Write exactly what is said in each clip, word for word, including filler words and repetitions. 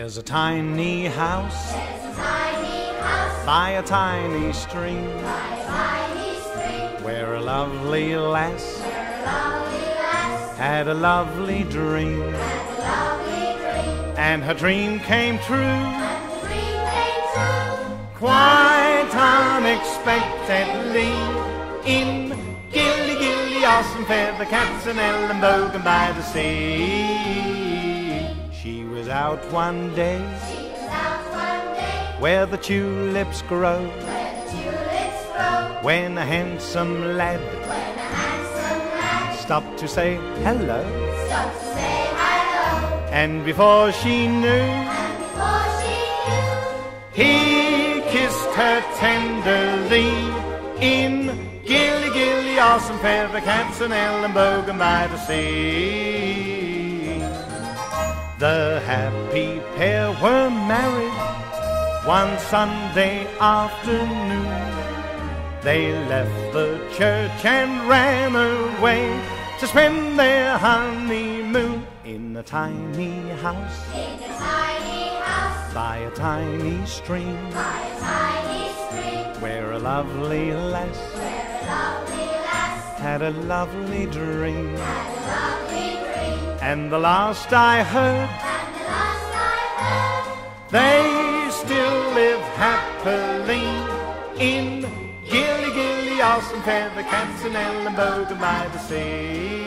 There's a tiny house, There's a tiny house by a tiny stream, by a tiny stream, where a lovely lass where a lovely lass had a lovely dream, had a lovely dream, and her dream came true and the dream came true. quite unexpectedly. In Gilly Gilly, awesome fair, the cats and Ellenbogen by the sea. She was out one day She was out one day where the tulips grow, where the tulips grow, when a handsome lad when a handsome lad stopped to say hello. stopped to say hello. And before she knew, And before she knew, he kissed her tenderly. In Gilly Gilly, awesome fair, the cats and Ellenbogen by the sea. The happy pair were married one Sunday afternoon. They left the church and ran away to spend their honeymoon in a tiny house in a tiny house by a tiny stream, by a tiny stream, where a lovely lass where a lovely lass had a lovely dream. had a lovely dream. And the last I heard, And the last I heard, they still live happily in Gilly Gilly, awesome fair, the cats and Ellenbogen by the sea.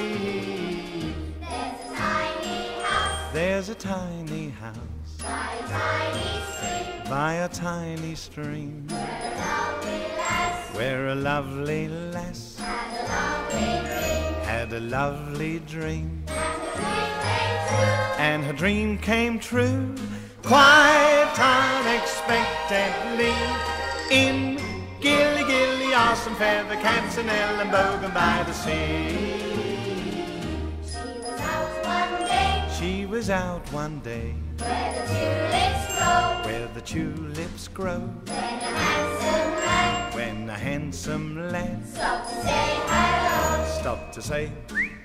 there's a tiny house There's a tiny house by a tiny stream, by a tiny stream, where a lovely lass where a lovely lass had a lovely dream, had a lovely dream, and the dream came true. and her dream came true quite unexpectedly. In Gilly Gilly, awesome fair, the cats and Ellenbogen by the sea. She was out one day She was out one day where the tulips grow, where the tulips grow, when a handsome lad when a handsome lad stopped to say hello. stopped to say,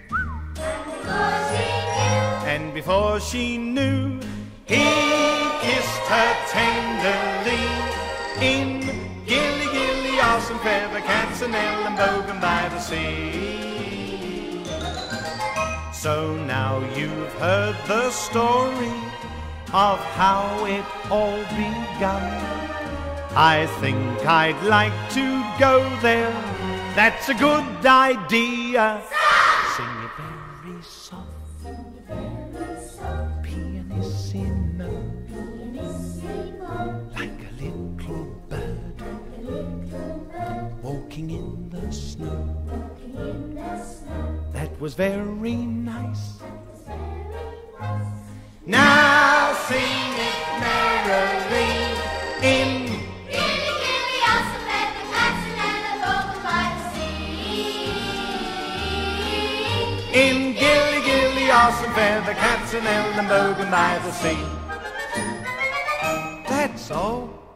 And before she knew, and before she knew, he kissed her tenderly. In Gilly Gilly, awesome fair, the cats and Ellenbogen by the sea. So now you've heard the story of how it all begun. I think I'd like to go there. That's a good idea. Sing it very soft, pianissimo, like a little bird walking in the snow. That was very nice. Now sing it merrily. In Gilly Gilly, awesome fair, the cats and Ellenbogen by the sea. In Gilly Gilly, awesome fair, the cats and Ellenbogen by the sea. That's all.